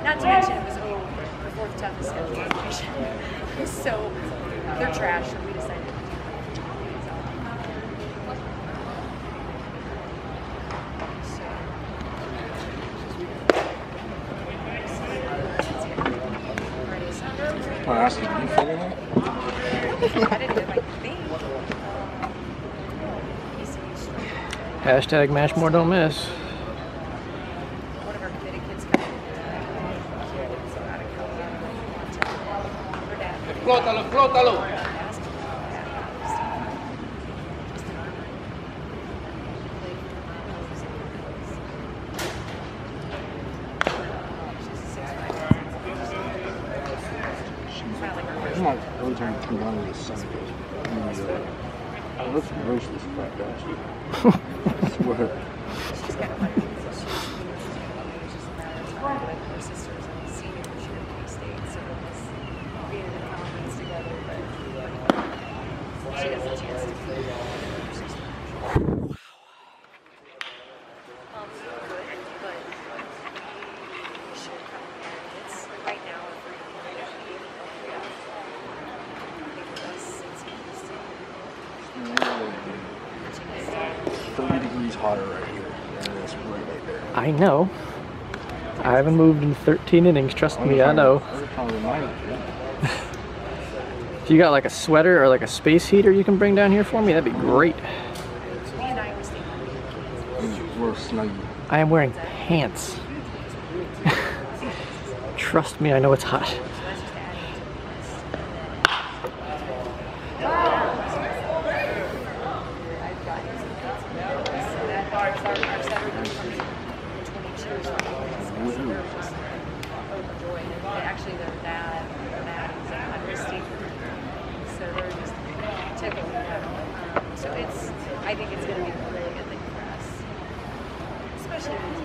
Not to mention it was the fourth toughest schedule in the nation. So they're trash, so we decided to do I asked you, did you figure that? Hashtag mash more, don't miss. One of our committed kids coming here that's out of Colorado. Her dad. Explótalo, explótalo. I'm not really trying to come down to the sun. Let's roast this crap, actually. I swear. She's got a lot of things. She's just a matter of time. Like her sisters and senior this year at K-State, so we'll miss being in the conference together, but she has a chance to be with her sister. Good, but we should come here. It's right now a free It's 30 degrees hotter right here than it is right there. I know. I haven't moved in 13 innings, trust me, I know. If you got like a sweater or like a space heater you can bring down here for me, that'd be great. We're snuggy. I am wearing pants. Trust me, I know it's hot. Actually, their dad is a honesty, so they're just tickling them. So I think it's going to be a really good thing for us, especially.